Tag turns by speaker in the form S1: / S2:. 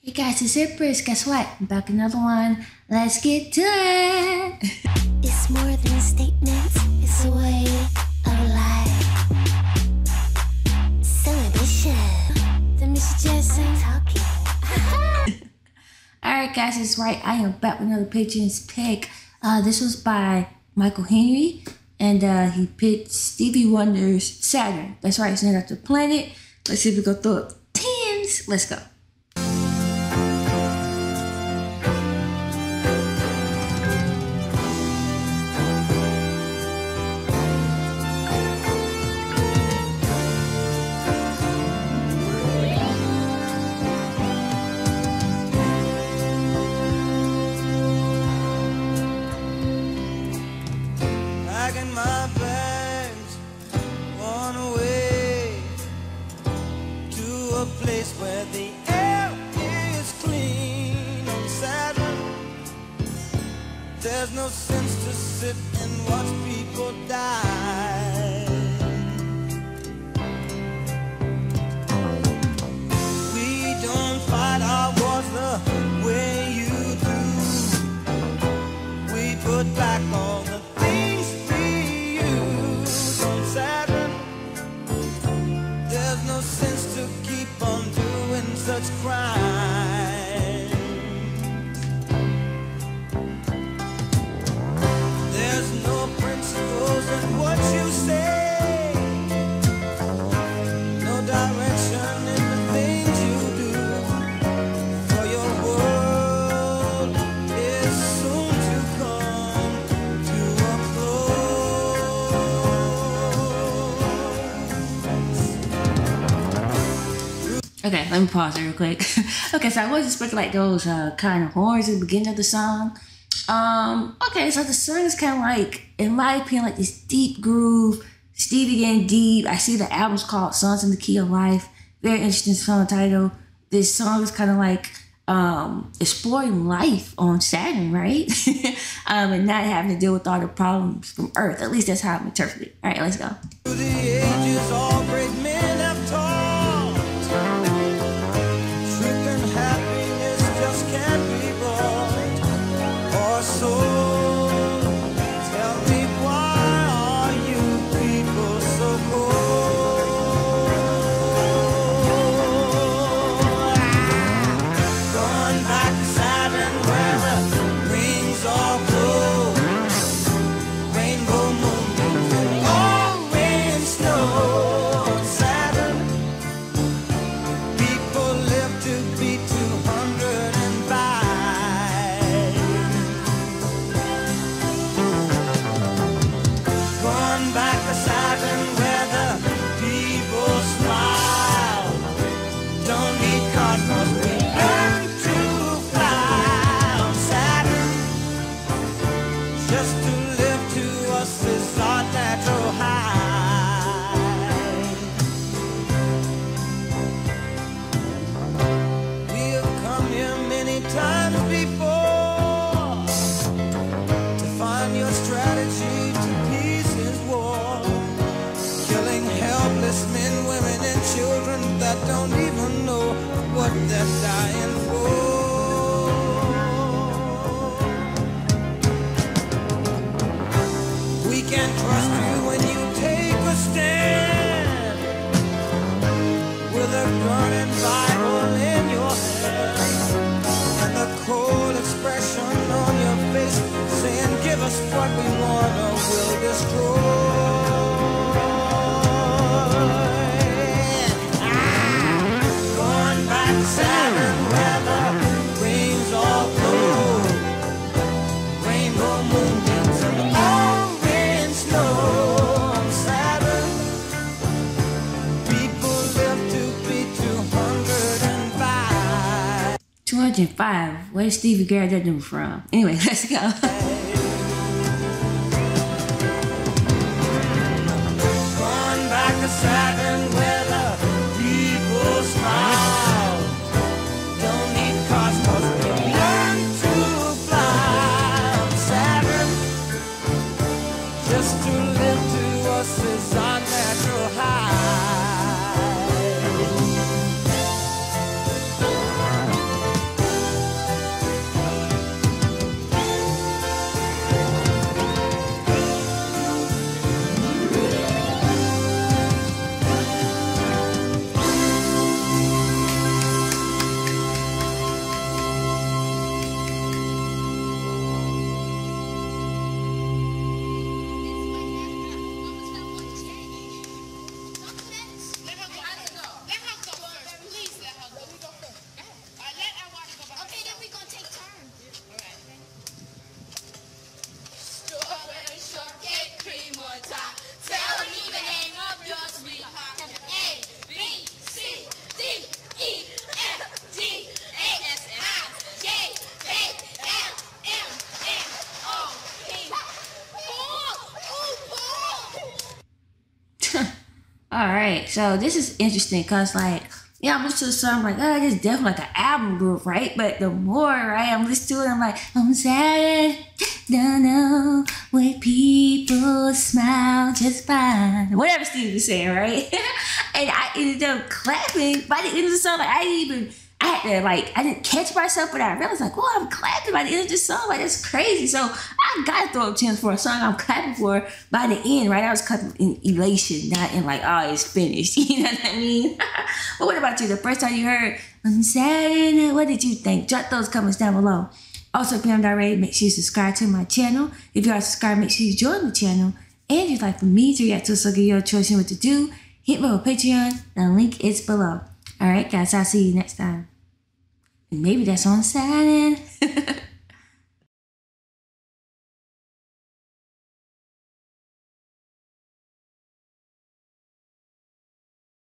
S1: Hey guys, it's Empress. Guess what? I'm back with another one. Let's get to it.
S2: It's more than a statement, it's a way of life. Celebration. The Miss Jackson talking.
S1: Alright guys, it's right. I am back with another Patreon's pick. This was by Michael Henry. And he picked Stevie Wonder's Saturn. That's right, it's named after the planet. Let's see if we go throw up 10s. Let's go.
S3: Packing my bags, on away to a place where the air is clean on Saturn. There's no sense to sit and watch people die. We don't fight our wars the way you do. We put back all the no sense to keep on doing such crime. There's no principles in what you say, no direction in the things you do, for your world is soon to come to a close.
S1: Okay, let me pause real quick. Okay, so I was expecting like those kind of horns at the beginning of the song. Okay, so the song is kind of like, in my opinion, like this deep groove. Stevie getting deep. I see the album's called Songs in the Key of Life. Very interesting song title. This song is kind of like exploring life on Saturn, right? And not having to deal with all the problems from Earth. At least that's how I'm interpreting it. All right, let's go.
S3: Through the ages, all great men have taught. Truth and happiness just can't be bought or sold. Tell me, why are you people so cold? Going back to Saturn where the rings all glow. Rainbow moonbeams and all rain snow on Saturn. People live to be 205. Going back to Saturn where the people smile. Don't need cosmos, we learn to fly on Saturn. Just to live to us is our natural high. We have come here many times before to find your strategy to peace is war. Killing helpless men, women, and children that don't even know what they're dying for. We can trust you when you take a stand with a burning Bible in your hand and the cold expression on your face saying, give us what we want or we'll destroy. Going back to Saturn where the rings all glow. Rainbow moonbeams and all rain snow on Saturn. People live to be 205.
S1: 205. Where's Stevie get that number from? Anyway, let's go.
S3: Going back to Saturn where the people smile. Don't need cosmos, we learn to fly on Saturn. Just to live to us is our natural high.
S1: All right, so this is interesting because, like, yeah, I'm listening to the song, like, oh, this is definitely like an album group, right? But the more, right, I'm listening to it, I'm like, I'm sad, don't know where people smile just fine. Whatever Steve was saying, right? And I ended up clapping by the end of the song. Like, I didn't catch myself, but I realized, like, oh, I'm clapping by the end of the song. Like, that's crazy. So I gotta throw up 10 for a song I'm clapping for by the end, right? I was clapping in elation, not in like, oh, it's finished. You know what I mean? But what about you? The first time you heard I'm sad, what did you think? Drop those comments down below. Also, if you haven't already, make sure you subscribe to my channel. If you are subscribed, make sure you join the channel. And if you'd like for me to react to a song, give your choice in what to do, hit me on Patreon. The link is below. All right, guys, I'll see you next time. And maybe that's on Saturday.